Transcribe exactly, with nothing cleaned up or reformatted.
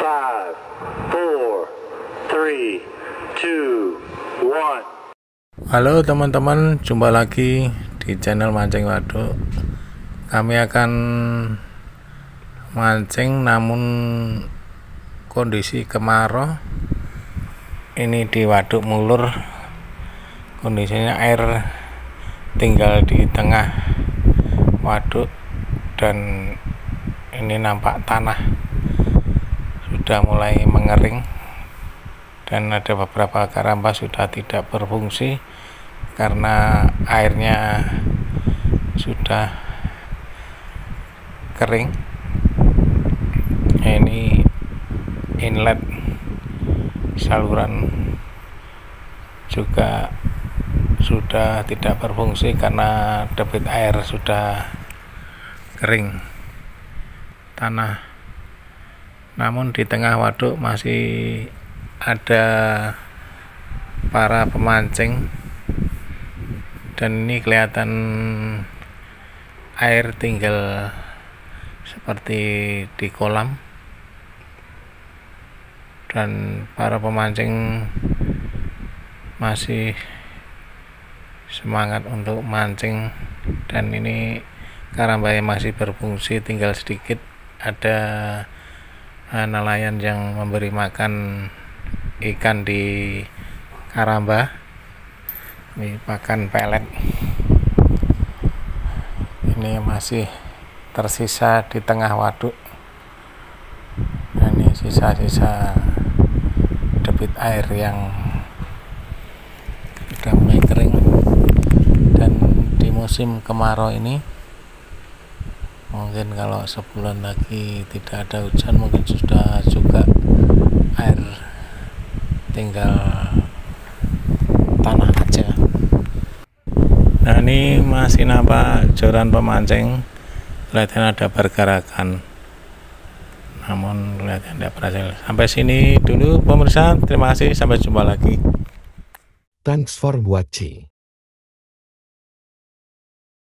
five, four, three, two, one. Halo teman-teman, jumpa lagi di channel Mancing Waduk. Kami akan mancing namun kondisi kemarau. Ini di Waduk Mulur, kondisinya air tinggal di tengah waduk dan ini nampak tanah sudah mulai mengering dan ada beberapa karamba sudah tidak berfungsi karena airnya sudah kering. Ini inlet saluran juga sudah tidak berfungsi karena debit air sudah kering tanah. Namun di tengah waduk masih ada para pemancing dan ini kelihatan air tinggal seperti di kolam dan para pemancing masih semangat untuk mancing dan ini karamba yang masih berfungsi tinggal sedikit. Ada nelayan yang memberi makan ikan di karamba, ini pakan pelet. Ini masih tersisa di tengah waduk. Nah, ini sisa-sisa debit air yang sudah mulai kering dan di musim kemarau ini mungkin kalau sebulan lagi tidak ada hujan mungkin sudah juga air tinggal tanah aja. Nah, ini masih nampak joran pemancing, kelihatan ada pergerakan namun kelihatan tidak berhasil. Sampai sini dulu pemirsa, terima kasih, sampai jumpa lagi. Thanks for watching.